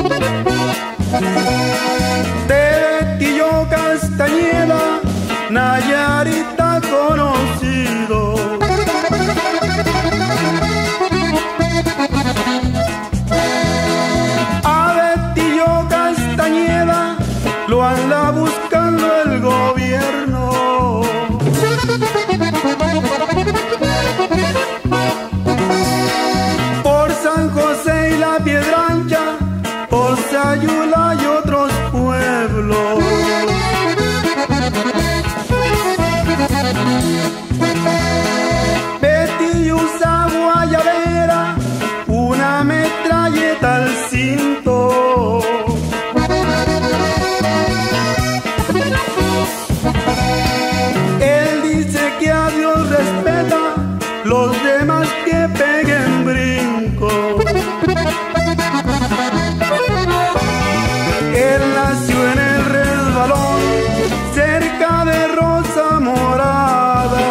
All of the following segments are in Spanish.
De Betillo Castañeda, Nayarita conocido. A Betillo Castañeda lo anda buscando el gobierno. Por San José y la Piedra Ancha, por Sayula y otros pueblos. Betillo usa guayabera, una metralleta al cinto. Él dice que a Dios respeta, los demás que peguen brinco. Él nació en el Resbalón, cerca de Rosa Morada.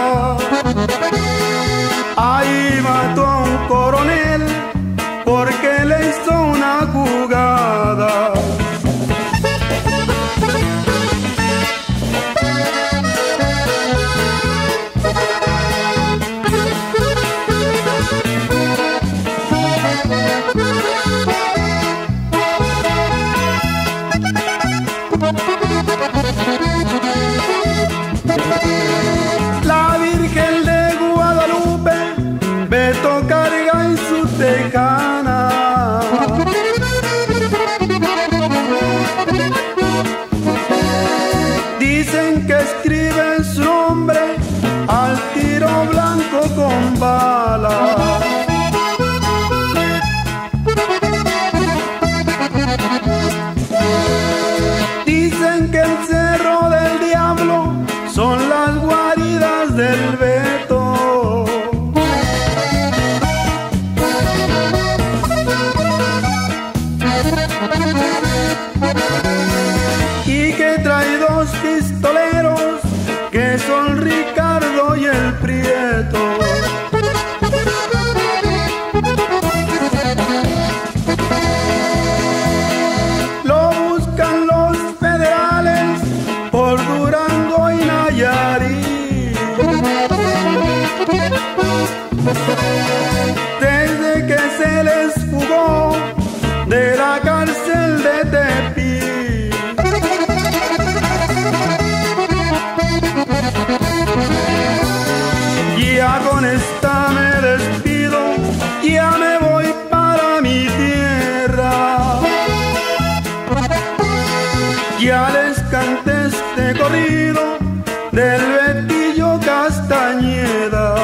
Ahí mató a un coronel porque le hizo una jugada. La Virgen de Guadalupe, Beto carga en su tejana. Dicen que escribe su nombre al tiro blanco con bala. Dicen que el Cerro del Diablo son las guaridas del Beto. Y que trae dos pistoleros que son Ricardo y el Prieto. Lo buscan los federales por Durango y Nayarit. Desde que se les fugó de la cárcel de Tepic. Ya con esta me despido, ya me voy para mi tierra. Ya les canté este corrido del Betillo Castañeda.